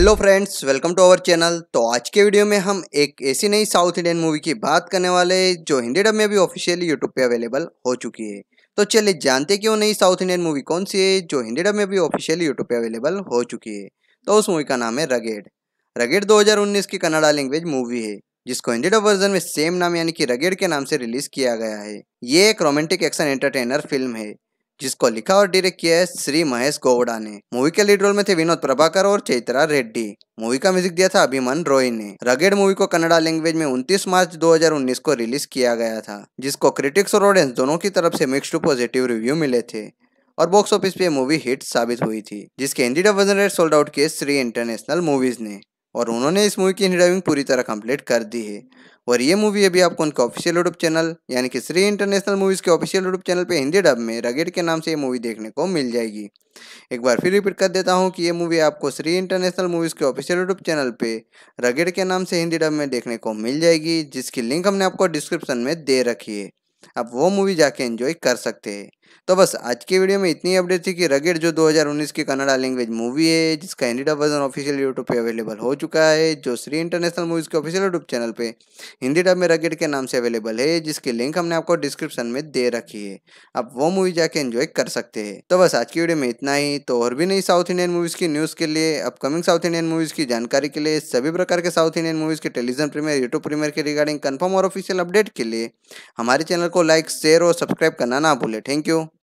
Hello friends, welcome to our channel. तो आज के वीडियो में हम एक ऐसी नई साउथ इंडियन मूवी की बात करने वाले हैं जो हिंदी डब में भी ऑफिशियली यूट्यूब पे अवेलेबल हो चुकी है। तो चलिए जानते कि वो नई साउथ इंडियन मूवी कौन सी है जो हिंदी डब में भी ऑफिशियली यूट्यूब पे अवेलेबल हो चुकी है। तो उस मूवी का नाम है रगेड। रगेड 2019 की कन्नड़ा लैंग्वेज मूवी है जिसको हिंदी डब वर्जन में सेम नाम यानी कि रगेड के नाम से रिलीज किया गया है। ये एक रोमांटिक एक्शन एंटरटेनर फिल्म है जिसको लिखा और डायरेक्ट किया है श्री महेश गौड़ा ने। मूवी के लीड रोल में थे विनोद प्रभाकर और चैत्रा रेड्डी। मूवी का म्यूजिक दिया था अभिमन रॉय ने। रगेड मूवी को कन्नड़ा लैंग्वेज में 29 मार्च 2019 को रिलीज किया गया था, जिसको क्रिटिक्स और ऑडियंस दोनों की तरफ से मिक्स्ड टू पॉजिटिव रिव्यू मिले थे और बॉक्स ऑफिस पे मूवी हिट साबित हुई थी, जिसके Hindi dub version rights sold out किए श्री इंटरनेशनल मूवीज ने और उन्होंने इस मूवी की हिंदी डबिंग पूरी तरह कंप्लीट कर दी है। और ये मूवी अभी आपको उनके ऑफिशियल यूट्यूब चैनल यानी कि श्री इंटरनेशनल मूवीज के ऑफिशियल यूट्यूब चैनल पे हिंदी डब में रगेड के नाम से ये मूवी देखने को मिल जाएगी। एक बार फिर रिपीट कर देता हूँ कि ये मूवी आपको श्री इंटरनेशनल मूवीज के ऑफिशियल यूट्यूब चैनल पे रगेड के नाम से हिंदी डब में देखने को मिल जाएगी, जिसकी लिंक हमने आपको डिस्क्रिप्शन में दे रखी है। आप वो मूवी जाके एंजॉय कर सकते हैं। तो बस आज की वीडियो में इतनी अपडेट थी कि रगेड जो 2019 की कन्नड़ा लैंग्वेज मूवी है जिसका Hindi dub version official YouTube पे अवेलेबल हो चुका है, जो श्री इंटरनेशनल मूवीज के ऑफिशियल यूट्यूब चैनल पे हिंदी डब में रगेड के नाम से अवेलेबल है, जिसकी लिंक हमने आपको डिस्क्रिप्शन में दे रखी है। आप वो मूवी जाके एंजॉय कर सकते हैं। तो बस आज की वीडियो में इतना ही। तो और भी नई साउथ इंडियन मूवीज की न्यूज़ के लिए, अपकमिंग साउथ इंडियन मूवीज की जानकारी के लिए, सभी प्रकार के साउथ इंडियन मूवीज के टेलीविजन प्रीमियर, यूट्यूब प्रीमियर के रिगार्डिंग कंफर्म और ऑफिशियल अपडेट के लिए हमारे चैनल को लाइक, शेयर और सब्सक्राइब करना ना भूलें। Thank you.